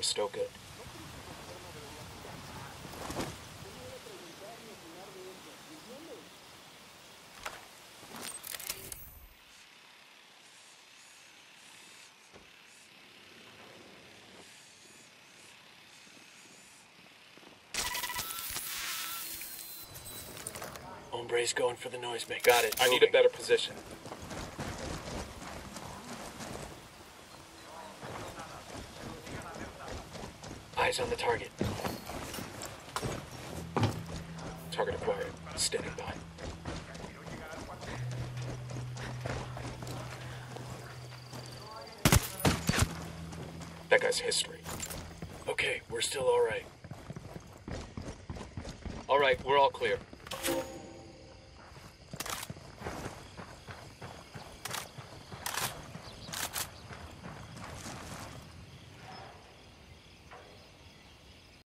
still good. Hombre's going for the noisemaker. Got it. I need a better position. Eyes on the target. Target acquired. Standing by. That guy's history. Okay, we're still all right. All right, we're all clear.